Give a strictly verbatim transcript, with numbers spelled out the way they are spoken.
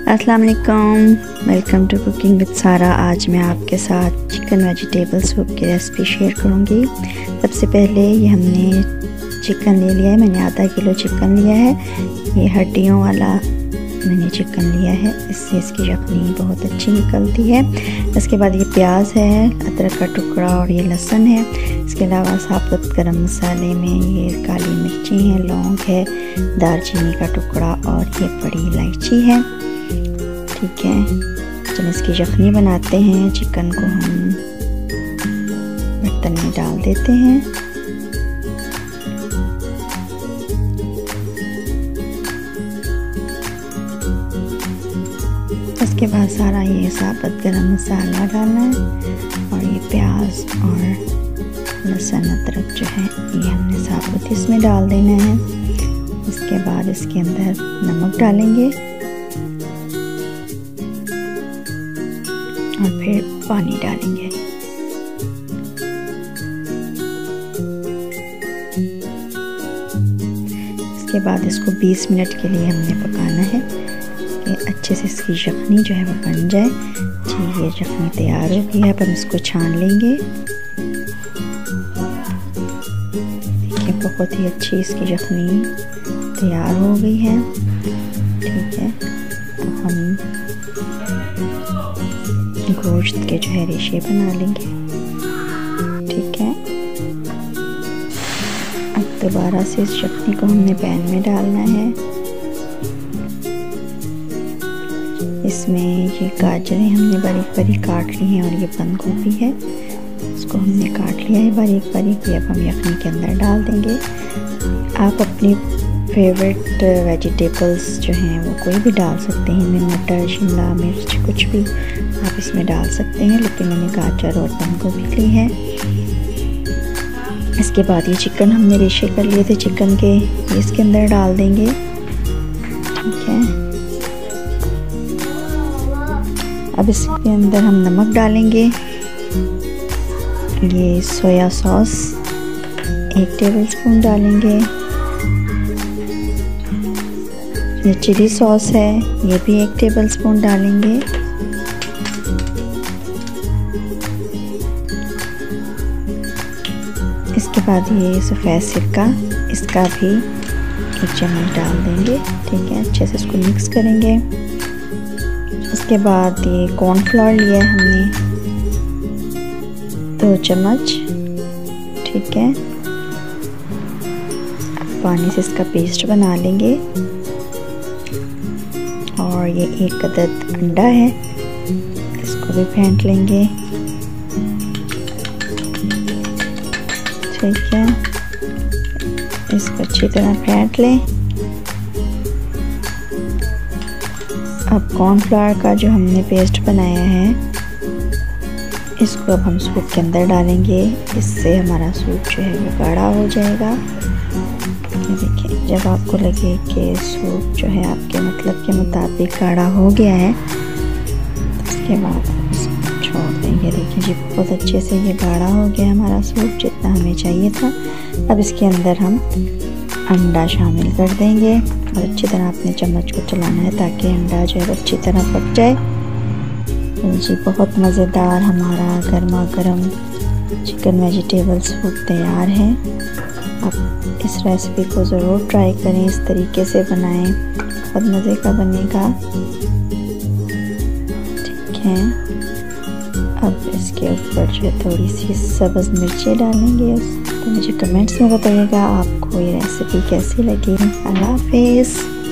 अस्सलाम वालेकुम, welcome to cooking with सारा। आज मैं आपके साथ चिकन वेजिटेबल सूप की रेसिपी शेयर करूंगी। सबसे पहले ये हमने चिकन ले लिया है, मैंने आधा किलो चिकन लिया है। ये हड्डियों वाला मैंने चिकन लिया है, इससे इसकी यखनी बहुत अच्छी निकलती है। इसके बाद ये प्याज है, अदरक का टुकड़ा और ये लहसुन है। इसके अलावा साबुत गरम मसाले में ये काली मिर्ची है, लौंग है, दालचीनी का टुकड़ा और ये बड़ी इलायची है। ठीक है, चलो इसकी यखनी बनाते हैं। चिकन को हम बर्तन में डाल देते हैं। इसके बाद सारा ये साबुत गरम मसाला डालना है और ये प्याज और लहसुन अदरक जो है ये हमने साबुत इसमें डाल देना है। इसके बाद इसके अंदर नमक डालेंगे और फिर पानी डालेंगे। इसके बाद इसको बीस मिनट के लिए हमने पकाना है कि अच्छे से इसकी यखनी जो है वो बन जाए। जी, ये यखनी तैयार हो गई है, अब हम इसको छान लेंगे। देखिए बहुत ही अच्छी इसकी यखनी तैयार हो गई है। ठीक है, अब हम गोश्त के जो है रेशे बना लेंगे। ठीक है, अब दोबारा से इस यखनी को हमने पैन में डालना है। इसमें ये गाजरें हमने बारीक बारीक काट ली हैं और ये बंद गोभी है, इसको हमने काट लिया है बारीक बारीक। ये अब हम यखनी के अंदर डाल देंगे। आप अपनी फेवरेट वेजिटेबल्स जो हैं वो कोई भी डाल सकते हैं, इनमें मटर, शिमला मिर्च कुछ भी आप इसमें डाल सकते हैं, लेकिन मैंने गाजर और बंद गोभी ली है। इसके बाद ये चिकन हमने रेशे कर लिए थे चिकन के, ये इसके अंदर डाल देंगे। ठीक है, अब इसके अंदर हम नमक डालेंगे। ये सोया सॉस एक टेबलस्पून डालेंगे। ये चिली सॉस है, ये भी एक टेबलस्पून डालेंगे। इसके बाद ये सफ़ेद सिरका, इसका भी एक चम्मच डाल देंगे। ठीक है, अच्छे से इसको मिक्स करेंगे। इसके बाद ये कॉर्नफ्लोर लिया है हमने दो चम्मच। ठीक है, पानी से इसका पेस्ट बना लेंगे। और ये एक अदद अंडा है, इसको भी फेंट लेंगे। ठीक है, इसको अच्छी तरह फेंट लें। अब कॉर्नफ्लावर का जो हमने पेस्ट बनाया है इसको अब हम सूप के अंदर डालेंगे। इससे हमारा सूप जो है वो गाढ़ा हो जाएगा। ये देखिए, जब आपको लगे कि सूप जो है आपके मतलब के मुताबिक गाढ़ा हो गया है, इसके बाद इसको छोड़ देंगे। देखिए जी, बहुत अच्छे से ये गाढ़ा हो गया हमारा सूप, जितना हमें चाहिए था। अब इसके अंदर हम अंडा शामिल कर देंगे और अच्छी तरह अपने चम्मच को चलाना है ताकि अंडा जो है अच्छी तरह पक जाए। जी, बहुत मज़ेदार हमारा गर्मा गर्म चिकन वेजिटेबल सूप तैयार है। आप इस रेसिपी को ज़रूर ट्राई करें, इस तरीके से बनाएं, बहुत मज़े का बनेगा। ठीक है, अब इसके ऊपर जो है थोड़ी सी सब्ज़ मिर्ची डालेंगे। तो मुझे कमेंट्स में बताइएगा आपको ये रेसिपी कैसी लगी। अल्लाह हाफ़िज़।